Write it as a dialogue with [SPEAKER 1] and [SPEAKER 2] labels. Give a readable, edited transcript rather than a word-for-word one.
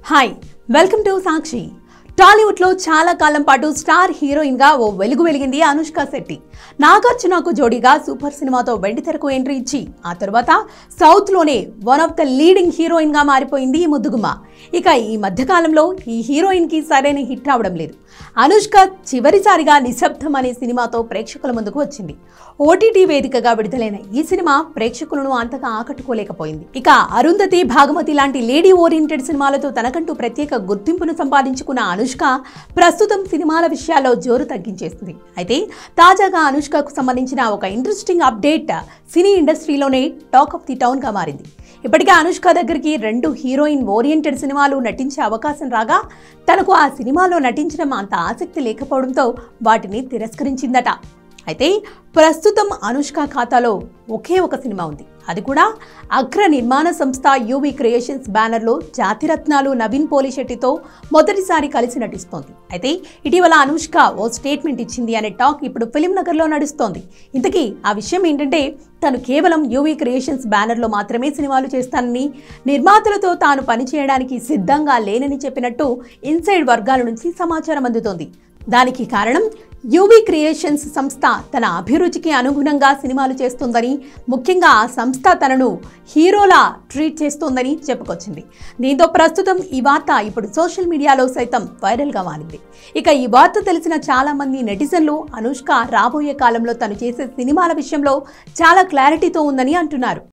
[SPEAKER 1] Hi welcome to Sakshi. Tollywood లో చాలా కాలం పాటు స్టార్ హీరోయిన్ గా ఓ వెలుగు వెలిగింది అనుష్క శెట్టి. నాగార్జునకు జోడీగా సూపర్ సినిమాతో వెండితెరకు ఎంట్రీ ఇచ్చి ఆ తర్వాత సౌత్ లోనే one of the leading heroine గా మారిపోయింది ఈ ముద్దుగుమ్మ. ఇక ఈ మధ్య కాలంలో ఈ హీరోయిన్ కి సరైన హిట్ రావడం లేదు. అనుష్క చివరిసారిగా నిశ్శబ్దం అనే సినిమాతో ప్రేక్షకుల ముందుకు వచ్చింది. ఓటీటీ వేదికగా విడుదలైన ఈ సినిమా ప్రేక్షకులను అంతగా ఆకట్టుకోలేకపోయింది. ఇక అరుంధతి, భాగమతి లాంటి లేడీ ఓరియంటెడ్ సినిమాలతో తనకంటూ ప్రత్యేక గుర్తింపును సంపాదించుకున్న అనుష్క ప్రస్తుతం సినిమాల విషయాల్లో జోరు తగ్గించేస్తుంది. అయితే తాజాగా అనుష్కకు సంబంధించిన ఒక ఇంట్రెస్టింగ్ అప్డేట్ సినీ ఇండస్ట్రీలోనే టాక్ ఆఫ్ ది టౌన్ గా మారింది. ఇప్పటికే అనుష్క దగ్గరికి 2 హీరోయిన్ ఓరియంటెడ్ సినిమాలు నటించే అవకాశం రాగా తనకు ఆ సినిమాలో నటించడం అంత ఆసక్తి లేకపోవడంతో వాటిని తిరస్కరించిందట. అయితే ప్రస్తుతం అనుష్క ఖాతాలో ఒకే ఒక సినిమా ఉంది. అది కూడా అగ్ర నిర్మాణ సంస్థ యూవీ క్రియేషన్స్ బ్యానర్లో జాతిరత్నాలు నవీన్ పోలిశెట్టితో మొదటిసారి కలిసి నటిస్తోంది. అయితే ఇటీవల అనుష్క ఓ స్టేట్మెంట్ ఇచ్చింది అనే టాక్ ఇప్పుడు ఫిలిం నగర్లో నడుస్తోంది. ఇంతకీ ఆ విషయం ఏంటంటే తను కేవలం యూవీ క్రియేషన్స్ బ్యానర్లో మాత్రమే సినిమాలు చేస్తానని, నిర్మాతలతో తాను పనిచేయడానికి సిద్ధంగా లేనని చెప్పినట్టు ఇన్సైడ్ వర్గాల నుంచి సమాచారం అందుతోంది. దానికి కారణం యూవీ క్రియేషన్స్ సంస్థ తన అభిరుచికి అనుగుణంగా సినిమాలు చేస్తుందని, ముఖ్యంగా ఆ సంస్థ తనను హీరోలా ట్రీట్ చేస్తోందని చెప్పుకొచ్చింది. దీంతో ప్రస్తుతం ఈ వార్త ఇప్పుడు సోషల్ మీడియాలో సైతం వైరల్గా మారింది. ఇక ఈ వార్త తెలిసిన చాలా మంది నెటిజన్లు అనుష్క రాబోయే కాలంలో తను చేసే సినిమాల విషయంలో చాలా క్లారిటీతో ఉందని అంటున్నారు.